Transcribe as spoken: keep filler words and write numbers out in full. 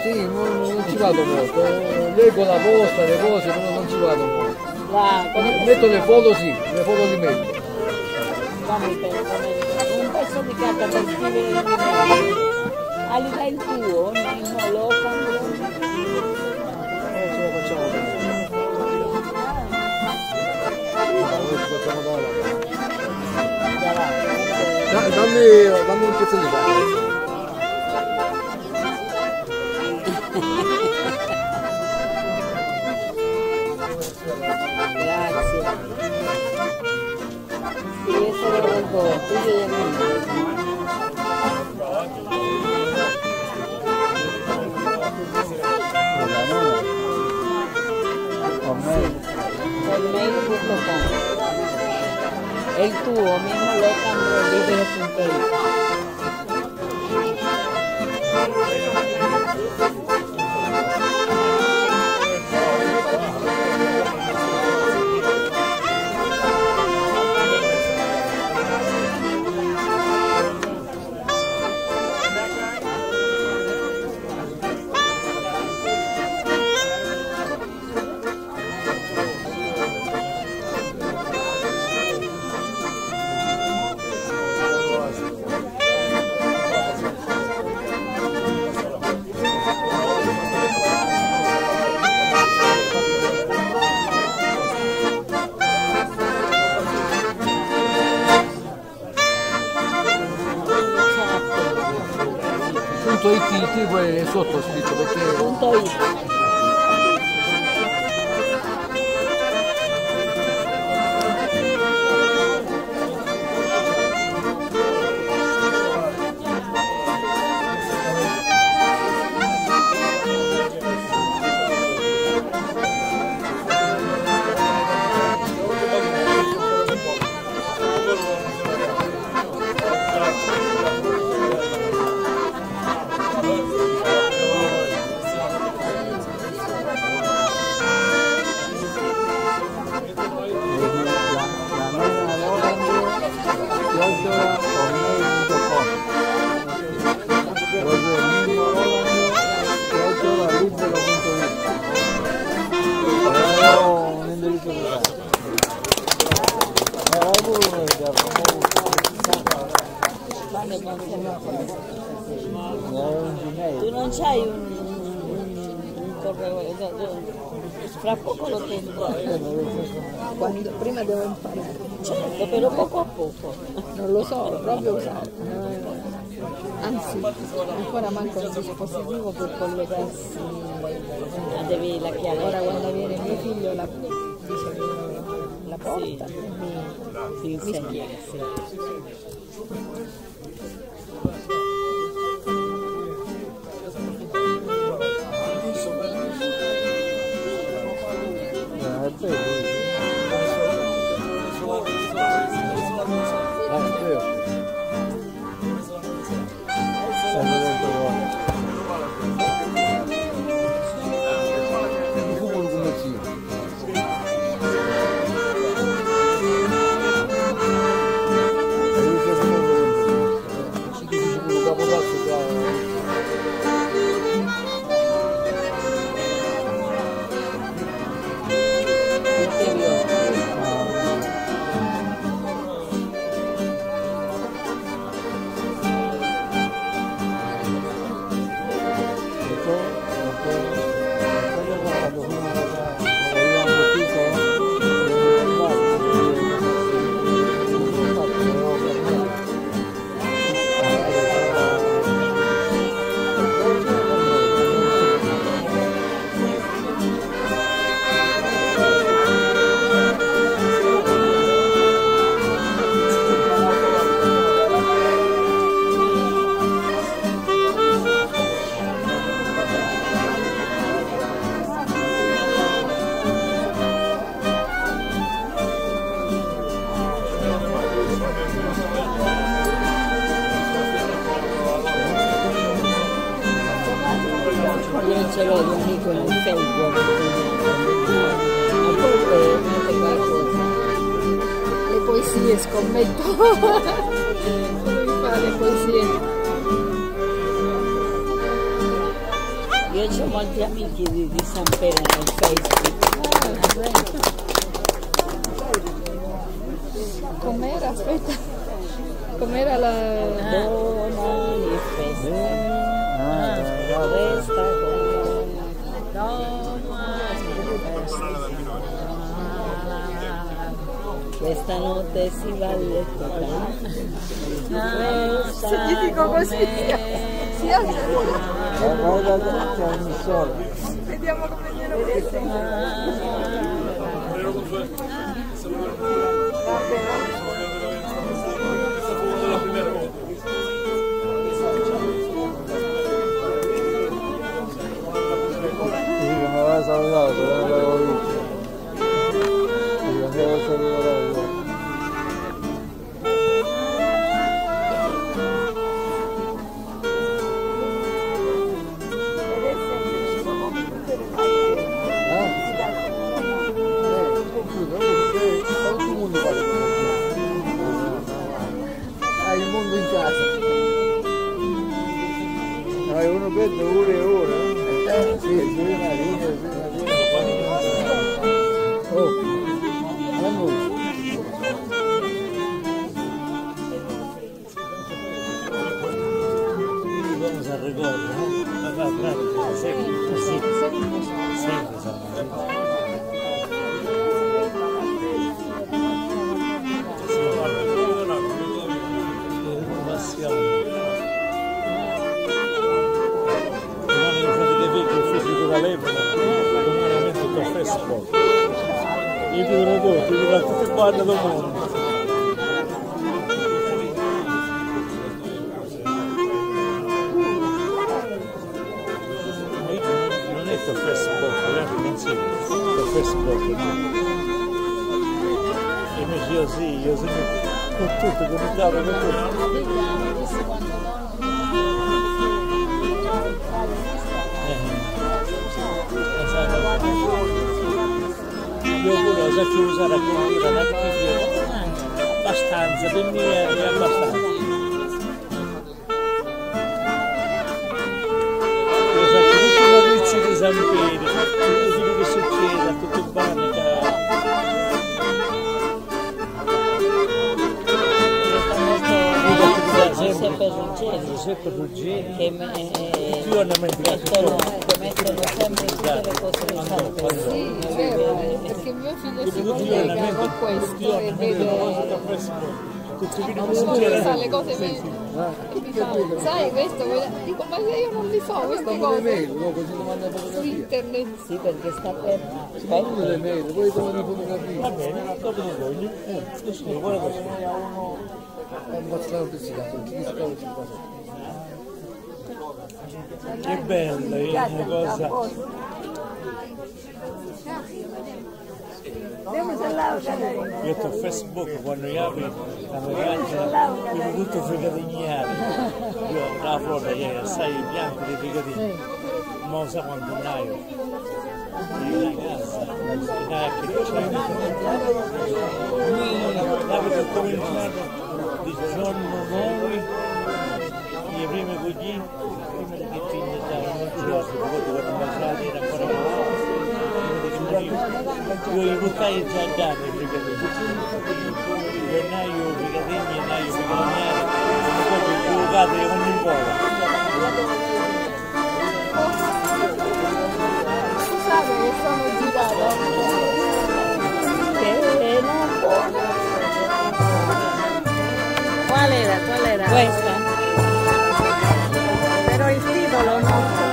Sì, non, non ci vado molto. Leggo la posta, le cose, però non ci vado molto. Va, Metto le foto, sì, le foto li metto. Fammi pensare, un pezzo di carta per scrivere l'email. Ali dai il tuo, non lo fanno. Eh, ce la facciamo bene. Noi ci facciamo da dammi, dammi un pezzo di carta. Grazie. Io sono contento, io e me. Hotmail punto com. E il tuo, mimo locandro libero punto it. Punto it, tipo è sotto scritto perché... Punto it. Tu non c'hai un, un, un correo, fra poco lo tengo. Quando, prima devo imparare. Certo, però poco a poco. Non lo so, proprio usare. Anzi, ancora manca un dispositivo per collegarsi. Ah, devi la chiave. Ora quando viene mio figlio la, dice, la porta, Sì. mi, Si insegna, sì. Io ce l'ho di un amico nel Facebook, a volte mette qualcosa. le poesie, scommetto. Come fa le poesie? Io ho molti amici di, di San Pera nel Facebook. Com'era? Aspetta. Com'era la... Domani festa. Ah, resta con domani festa. Questa notte si va a letto. Se gli dico così, si alza. Vediamo come glielo presenta. Hai il mondo in casa. Hai uno per ore e ore. Eh? Sì, sì, una linea, una linea. Oh, allora. Vamos a ricordo, no? Va, bravo, sempre, sì, sempre, sempre. I più prodotti, i tutti quanti del mondo. Non è il Facebook, non si il Facebook. Invece io sì, io sono con tutto, connettato con tutto. Io pure lo so usare a computer, ma che abbastanza, per me è abbastanza. Io so tutti i notizie di San Pietro, tutto quello che succede, a tutto il bagno. Giuseppe Ruggeri, Giuseppe Ruggeri, che me, più hanno mettono, mettono sempre tutte le cose di San Pietro. Sì, vero, perché mio figlio si collega con questo e vede... Non so, sa le cose mi, e mi fa, sai questo, quella... dico ma se io non li so queste cose su internet. Sì, perché sta per... Uno le mail, poi sono le fotografie. Va bene, dopo di voi. Eh, sì, guarda così. Non faccio la notizia, perché mi scopo si fa. Che bello, è una cosa. Io ho Facebook quando io apri la ragazza, io tutto fregatignare. Io la flora ieri, sai, il bianco dei fregatini. Ma lo sa quanto naio. Io la casa, la che c'è. L'abito cominciato il giorno nove, i primi cugini, prima di che figli davano il giorno, poi quando mangiare era ancora io i bucai già dati i fregatini, gennaio fregatini, gennaio fregatiniere, poi i bucati ogni volta. Scusate che sono girata. Che non può. Qual era? Qual era? Questa. Però il titolo non so.